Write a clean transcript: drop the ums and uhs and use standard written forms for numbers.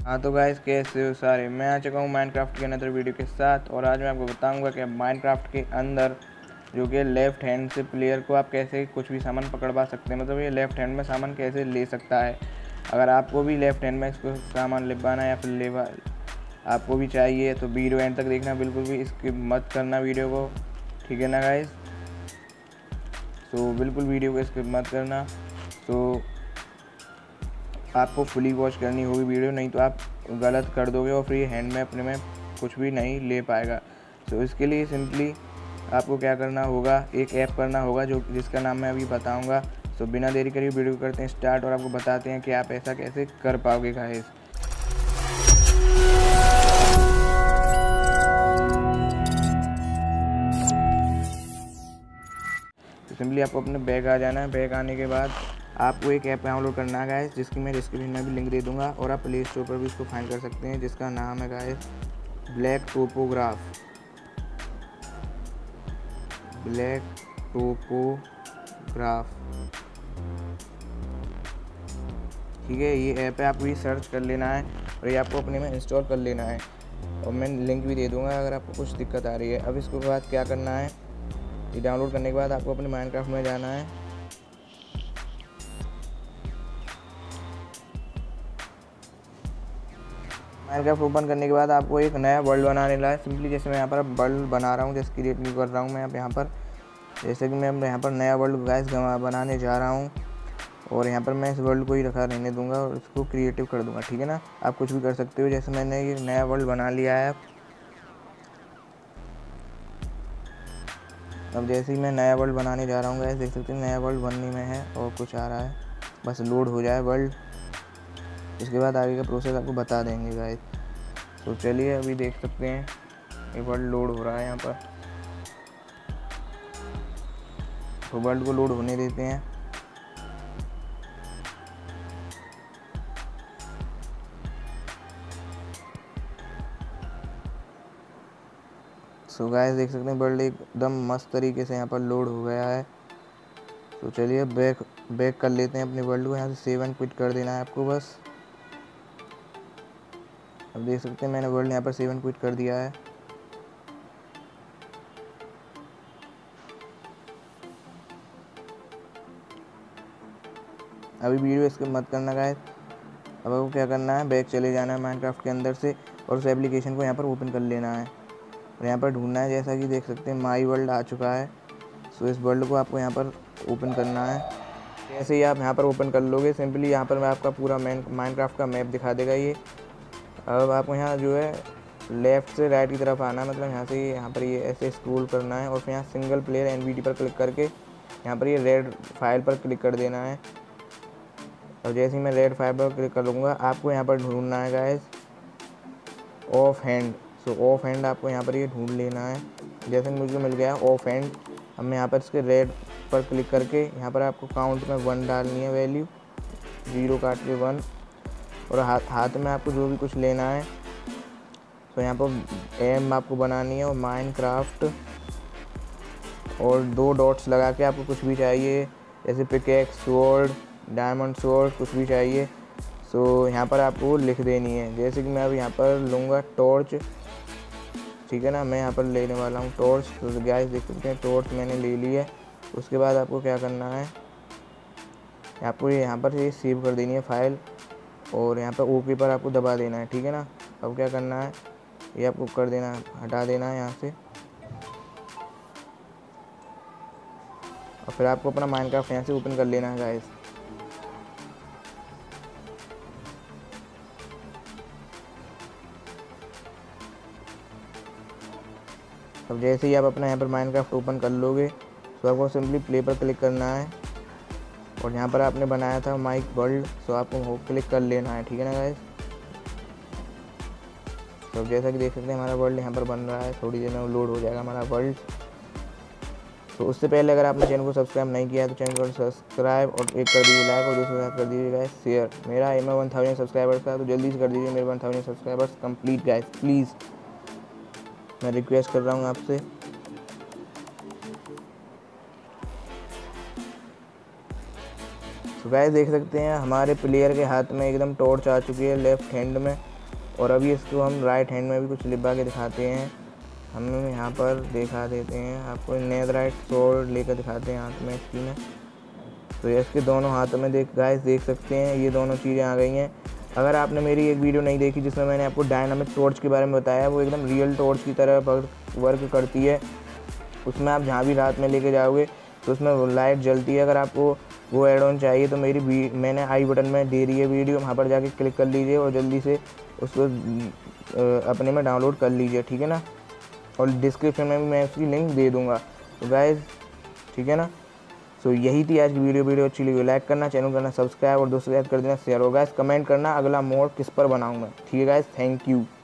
हाँ तो गाइस, कैसे हो सारे। मैं आ चुका हूँ माइनक्राफ्ट के अंदर वीडियो के साथ, और आज मैं आपको बताऊंगा कि माइनक्राफ्ट के अंदर जो कि लेफ़्ट हैंड से प्लेयर को आप कैसे कुछ भी सामान पकड़वा सकते हैं। मतलब ये लेफ़्ट हैंड में सामान कैसे ले सकता है। अगर आपको भी लेफ़्ट हैंड में इसको सामान लेवाना है या फिर आपको भी चाहिए तो वीडियो एंड तक देखना, बिल्कुल भी स्किप मत करना वीडियो को, ठीक है ना गाइस। तो बिल्कुल वीडियो को स्किप मत करना। तो आपको फुली वॉच करनी होगी वीडियो, नहीं तो आप गलत कर दोगे और फ्री हैंड में अपने में कुछ भी नहीं ले पाएगा। तो इसके लिए सिंपली आपको क्या करना होगा, एक ऐप करना होगा जिसका नाम मैं अभी बताऊंगा। तो बिना देरी करिए वीडियो करते हैं स्टार्ट, और आपको बताते हैं कि आप ऐसा कैसे कर पाओगे गाइस। तो सिंपली आपको अपने बैग आ जाना है। बैग आने के बाद आपको एक ऐप डाउनलोड करना है गाइस, जिसकी मैं डिस्क्रिप्शन में भी लिंक दे दूंगा, और आप प्ले स्टोर पर भी इसको फाइंड कर सकते हैं, जिसका नाम है गाइस ब्लैक टोपोग्राफ। ठीक है, ये ऐप है, आपको ये सर्च कर लेना है और ये आपको अपने में इंस्टॉल कर लेना है, और मैं लिंक भी दे दूंगा अगर आपको कुछ दिक्कत आ रही है। अब इसके बाद क्या करना है, ये डाउनलोड करने के बाद आपको अपने माइनक्राफ्ट में जाना है। माइनक्राफ्ट ओपन करने के बाद आपको एक नया वर्ल्ड बनाने ला है। सिंपली जैसे मैं यहाँ पर वर्ल्ड बना रहा हूँ, जैसे क्रिएट नहीं कर रहा हूँ मैं यहाँ पर, जैसे कि मैं यहाँ पर नया वर्ल्ड गाइस बनाने जा रहा हूँ, और यहाँ पर मैं इस वर्ल्ड को ही रखा रहने दूंगा और इसको क्रिएटिव कर दूंगा, ठीक है ना। आप कुछ भी कर सकते हो। जैसे मैंने ये नया वर्ल्ड बना लिया है। अब जैसे ही मैं नया वर्ल्ड बनाने जा रहा हूँ गाइस, देख सकते हैं नया वर्ल्ड बनने में है और कुछ आ रहा है, बस लोड हो जाए वर्ल्ड। इसके बाद आगे का प्रोसेस आपको बता देंगे गाइस। तो चलिए अभी देख सकते हैं ये वर्ल्ड लोड हो रहा है यहाँ पर, तो वर्ल्ड को लोड होने देते हैं। सो गाइस देख सकते हैं वर्ल्ड एकदम मस्त तरीके से यहाँ पर लोड हो गया है। तो चलिए बैक कर लेते हैं अपने वर्ल्ड को। यहाँ से सेव एंड क्विट कर देना है आपको बस। अब देख सकते हैं मैंने वर्ल्ड यहाँ पर सेव एंड क्विट कर दिया है। अभी वीडियो स्किप मत करना गाइस। अब आपको क्या करना है, बैक चले जाना है माइनक्राफ्ट के अंदर से, और उस एप्लीकेशन को यहाँ पर ओपन कर लेना है और यहाँ पर ढूंढना है। जैसा कि देख सकते हैं माई वर्ल्ड आ चुका है। सो इस वर्ल्ड को आपको यहाँ पर ओपन करना है। जैसे ही आप यहाँ पर ओपन कर लोगे, सिंपली यहाँ पर मैं आपका पूरा माइनक्राफ्ट का मैप दिखा देगा ये। अब आपको यहाँ जो है लेफ़्ट से राइट की तरफ आना है, मतलब यहाँ से यहाँ पर ये ऐसे स्क्रॉल करना है, और फिर यहाँ सिंगल प्लेयर एनवीडी पर क्लिक करके यहाँ पर ये रेड फाइल पर क्लिक कर देना है। और जैसे ही मैं रेड फाइल पर क्लिक कर लूँगा, आपको यहाँ पर ढूंढना है guys off hand. So off hand आपको यहाँ पर ये ढूंढ लेना है। जैसे मुझे मिल गया ऑफ हैंड। अब मैं यहाँ पर इसके रेड पर क्लिक करके यहाँ पर आपको काउंट में 1 डालनी है, वैल्यू 0 काट के 1, और हाथ में आपको जो भी कुछ लेना है। तो यहाँ पर एम आपको बनानी है, और माइनक्राफ्ट, और 2 डॉट्स लगा के आपको कुछ भी चाहिए, जैसे पिकेक्स, स्वॉर्ड, डायमंड स्वॉर्ड, कुछ भी चाहिए। सो यहाँ पर आपको लिख देनी है। जैसे कि मैं अब यहाँ पर लूँगा टॉर्च, ठीक है ना, मैं यहाँ पर लेने वाला हूँ टॉर्च। तो गाइस देख सकते हैं टॉर्च मैंने ले ली है। उसके बाद आपको क्या करना है, आपको यहाँ पर ये सेव कर देनी है फाइल, और यहाँ पर ओके पर आपको दबा देना है, ठीक है ना। अब क्या करना है, ये आपको कर देना है, हटा देना है यहाँ से, और फिर आपको अपना माइनक्राफ्ट यहाँ से ओपन कर लेना है गाइस। अब जैसे ही आप अपना यहाँ पर माइनक्राफ्ट ओपन कर लोगे, तो आपको सिंपली प्ले पर क्लिक करना है, और यहाँ पर आपने बनाया था माई वर्ल्ड, तो आपको वो क्लिक कर लेना है, ठीक है ना गाइस। तो जैसा कि देख सकते हैं हमारा वर्ल्ड यहाँ पर बन रहा है, थोड़ी देर में लोड हो जाएगा हमारा वर्ल्ड। तो उससे पहले अगर आपने चैनल को सब्सक्राइब नहीं किया है तो चैनल को सब्सक्राइब और एक कर दीजिए लाइक, और दूसरे साथ कर दीजिए गाइस शेयर। मेरा एम है 1000 सब्सक्राइबर्स का, तो जल्दी से कर दीजिए मेरे 1000 सब्सक्राइबर्स कंप्लीट गाइस, प्लीज़ मैं रिक्वेस्ट कर रहा हूँ आपसे। तो गाइस देख सकते हैं हमारे प्लेयर के हाथ में एकदम टॉर्च आ चुकी है लेफ्ट हैंड में, और अभी इसको हम राइट हैंड में भी कुछ लिपा के दिखाते हैं। हम यहाँ पर दिखा देते हैं आपको, नेदराइट सोर्ड लेकर दिखाते हैं हाथ में इसकी में। तो ये इसके दोनों हाथों में गाइस देख सकते हैं ये दोनों चीज़ें आ गई हैं। अगर आपने मेरी एक वीडियो नहीं देखी जिसमें मैंने आपको डायनामिक टॉर्च के बारे में बताया, वो एकदम रियल टॉर्च की तरह वर्क करती है। उसमें आप जहाँ भी रात में लेके जाओगे तो उसमें वो लाइट जलती है। अगर आपको वो एड ऑन चाहिए तो मैंने आई बटन में दे रही है वीडियो, वहाँ पर जाके क्लिक कर लीजिए और जल्दी से उसको अपने में डाउनलोड कर लीजिए, ठीक है ना। और डिस्क्रिप्शन में भी मैं उसकी लिंक दे दूँगा। तो गाइज़ ठीक है ना। सो यही थी आज की वीडियो अच्छी लगी लाइक करना, चैनल करना सब्सक्राइब और दोस्तों याद कर देना शेयर। और गाइस कमेंट करना अगला मोड किस पर बनाऊँ मैं, ठीक है गाइस। Thank you.